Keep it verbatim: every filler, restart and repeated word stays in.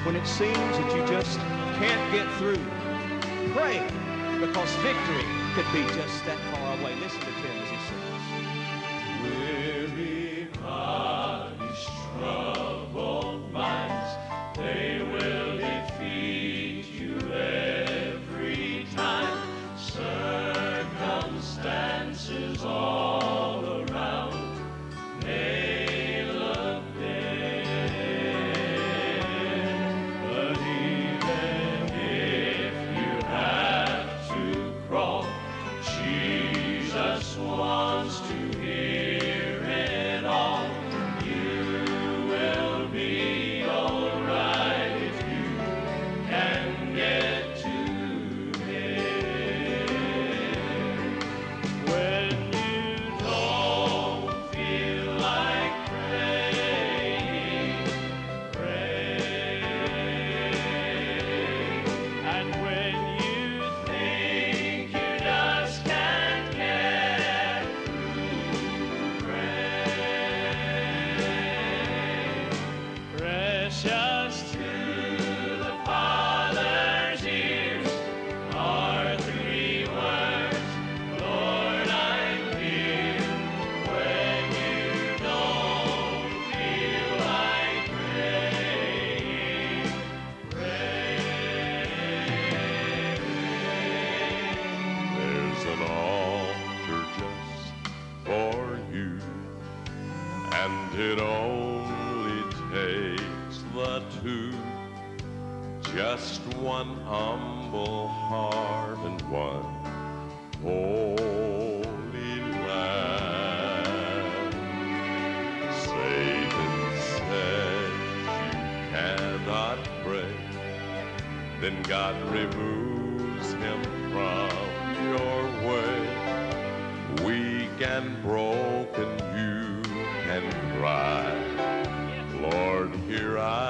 when it seems that you just can't get through. Pray, because victory could be just that far away. Listen to Tim as he sings. Weary bodies, troubled minds, they will defeat you every time. Circumstances all around may look dead, but even if you have to crawl, Jesus wants to hear it all. You will be all right if you can get to Him. When you don't feel like praying, pray. And when you think you just can't get through, pray. Precious to the Father's ears are three words, Lord, I'm here. When you don't feel like praying, pray. There's an altar just for you, and it only takes the two, just one humble heart and one holy lamb. Satan says you cannot pray, then God removes him from your way. Weak and broken, you can cry, Lord, here I